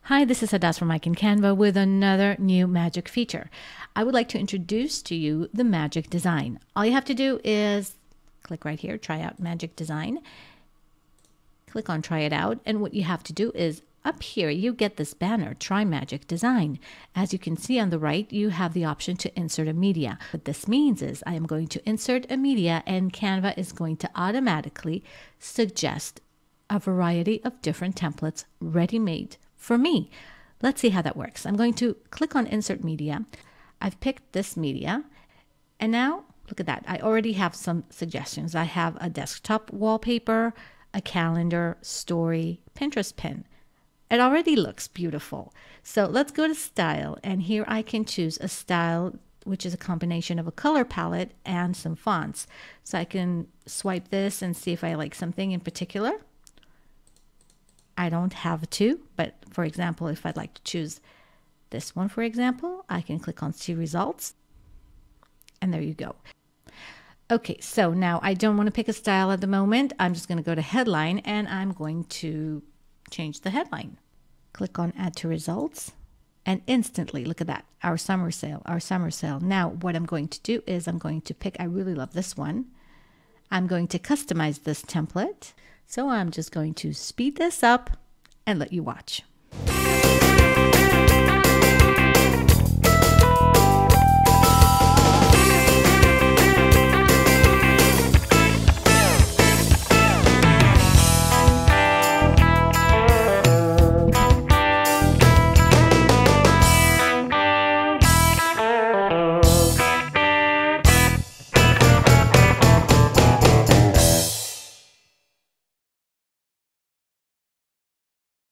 Hi, this is Hadas from Canva with another new magic feature. I would like to introduce to you the magic design. All you have to do is click right here, try out magic design. Click on try it out. And what you have to do is up here, you get this banner, try magic design. As you can see on the right, you have the option to insert a media. What this means is I am going to insert a media and Canva is going to automatically suggest a variety of different templates ready-made for me. Let's see how that works. I'm going to click on insert media. I've picked this media and now look at that. I already have some suggestions. I have a desktop wallpaper, a calendar, story, Pinterest pin. It already looks beautiful. So let's go to style, and here I can choose a style which is a combination of a color palette and some fonts. So I can swipe this and see if I like something in particular. I don't have to, but for example, if I'd like to choose this one, for example, I can click on see results, and there you go. Okay, so now I don't want to pick a style at the moment. I'm just going to go to headline and I'm going to change the headline. Click on add to results and instantly, look at that, our summer sale, our summer sale. Now what I'm going to do is I'm going to pick, I really love this one. I'm going to customize this template. So I'm just going to speed this up and let you watch.